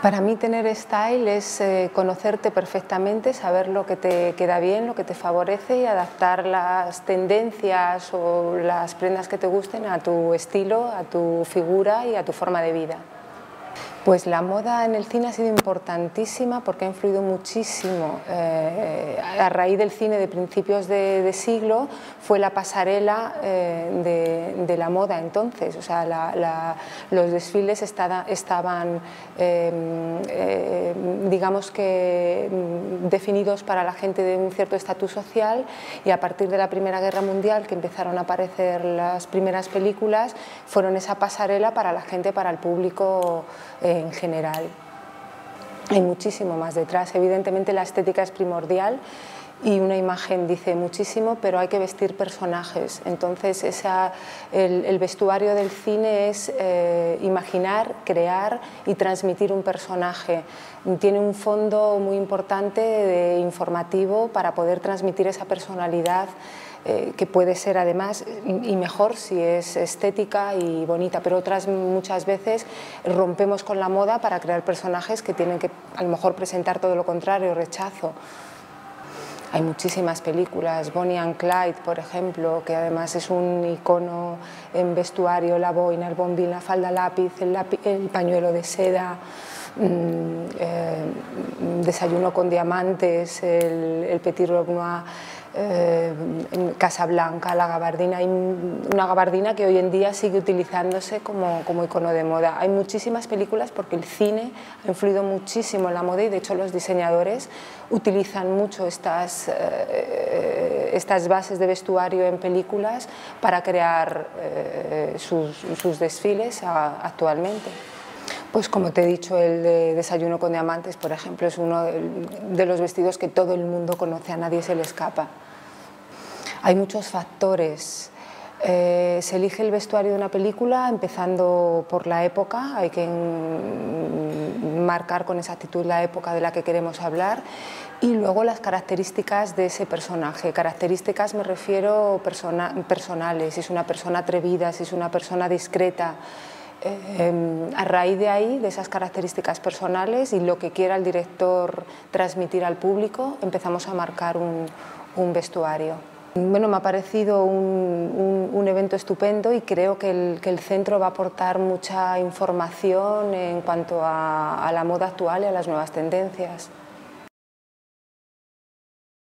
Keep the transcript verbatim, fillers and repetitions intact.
Para mí tener style es eh, conocerte perfectamente, saber lo que te queda bien, lo que te favorece y adaptar las tendencias o las prendas que te gusten a tu estilo, a tu figura y a tu forma de vida. Pues la moda en el cine ha sido importantísima porque ha influido muchísimo. Eh, a raíz del cine de principios de, de siglo fue la pasarela eh, de, de la moda entonces. O sea, la, la, los desfiles estada, estaban, eh, eh, digamos que, definidos para la gente de un cierto estatus social, y a partir de la Primera Guerra Mundial, que empezaron a aparecer las primeras películas, fueron esa pasarela para la gente, para el público eh, en general. Hay muchísimo más detrás. Evidentemente la estética es primordial y una imagen dice muchísimo, pero hay que vestir personajes. Entonces esa, el, el vestuario del cine es eh, imaginar, crear y transmitir un personaje. Tiene un fondo muy importante de informativo para poder transmitir esa personalidad Eh, que puede ser además y mejor si es estética y bonita, pero otras muchas veces rompemos con la moda para crear personajes que tienen que a lo mejor presentar todo lo contrario, rechazo. Hay muchísimas películas, Bonnie and Clyde, por ejemplo, que además es un icono en vestuario, la boina, el bombín, la falda lápiz, el, lápiz, el pañuelo de seda, mmm, eh, Desayuno con diamantes, el, el Petit Robe Noir, Eh, en Casablanca, la gabardina. Hay una gabardina que hoy en día sigue utilizándose como, como icono de moda. Hay muchísimas películas porque el cine ha influido muchísimo en la moda y de hecho los diseñadores utilizan mucho estas, eh, estas bases de vestuario en películas para crear eh, sus, sus desfiles a, actualmente. Pues como te he dicho, el de Desayuno con diamantes, por ejemplo, es uno de los vestidos que todo el mundo conoce, a nadie se le escapa. Hay muchos factores. Eh, se elige el vestuario de una película empezando por la época, hay que marcar con exactitud la época de la que queremos hablar, y luego las características de ese personaje. Características me refiero persona, personales, si es una persona atrevida, si es una persona discreta. Eh, a raíz de ahí, de esas características personales y lo que quiera el director transmitir al público, empezamos a marcar un, un vestuario. Bueno, me ha parecido un, un, un evento estupendo y creo que el, que el centro va a aportar mucha información en cuanto a, a la moda actual y a las nuevas tendencias.